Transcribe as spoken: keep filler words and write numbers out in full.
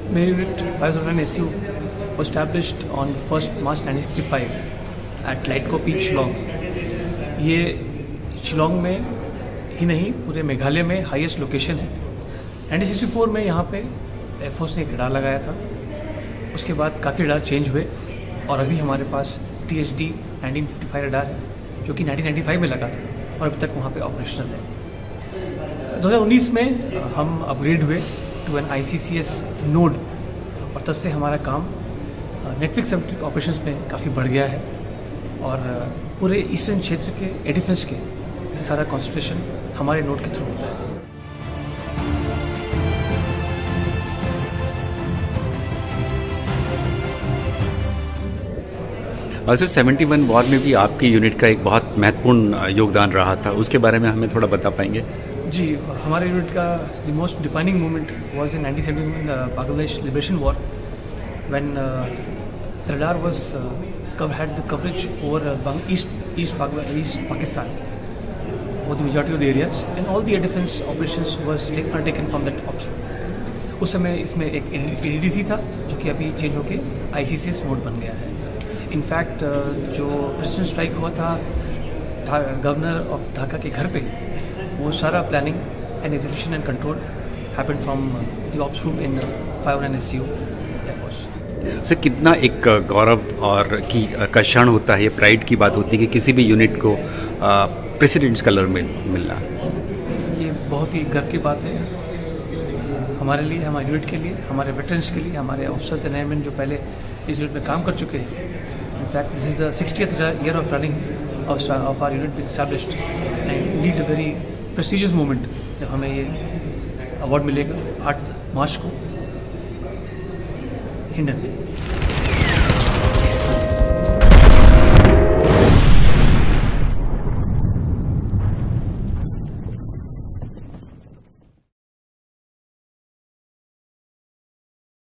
Main unit five oh nine S U was established on first March nineteen sixty-five at Lightco Peak, Shillong. ये शिलोंग में ही नहीं पूरे मेघालय में highest location है। Nineteen sixty four में यहाँ पे एयरफोर्स ने एक रडार लगाया था। उसके बाद काफ़ी रडार चेंज हुए और अभी हमारे पास T H D nineteen fifty five radar है जो कि नाइनटीन नाइंटी फाइव में लगा था और अभी तक वहाँ पे ऑपरेशनल है। दो हज़ार उन्नीस में हम अपग्रेड हुए to N I C C S node और तब से हमारा काम नेटवर्क सेंट्रिक ऑपरेशंस में काफ़ी बढ़ गया है और पूरे ईस्टर्न क्षेत्र के एयर डिफेंस के सारा कॉन्सेंट्रेशन हमारे नोड के थ्रू होता है। और सर सेवेंटी वन वॉर में भी आपकी यूनिट का एक बहुत महत्वपूर्ण योगदान रहा था, उसके बारे में हमें थोड़ा बता पाएंगे? जी, हमारे यूनिट का the most defining moment was in nineteen seventy one Bangladesh liberation war when the radar was had the coverage over east east east Pakistan और the majority of the areas and all the air defence operations was undertaken from that option. उस समय इसमें एक A D C था जो कि अभी change होकर आई सी सी एस मोड बन गया है। इनफैक्ट जो प्रेसिडेंट स्ट्राइक हुआ था गवर्नर ऑफ ढाका के घर पे, वो सारा planning and execution and control happened from the ops room in five nine S U air force. Sir कितना एक गौरव और की का क्षण होता है, ये प्राइड की बात होती है कि किसी भी यूनिट को प्रेसिडेंट्स कलर में मिलना। ये बहुत ही गर्व की बात है हमारे लिए, हमारे यूनिट के लिए, हमारे वेटरन्स के लिए, हमारे ऑफिसर्स एंड एयरमैन जो पहले इस यूनिट में काम कर चुके हैं। In fact this is the sixtieth year of running of our unit being established and indeed a very prestigious moment जब हमें ये अवार्ड मिलेगा आठ मार्च को हिंडन में।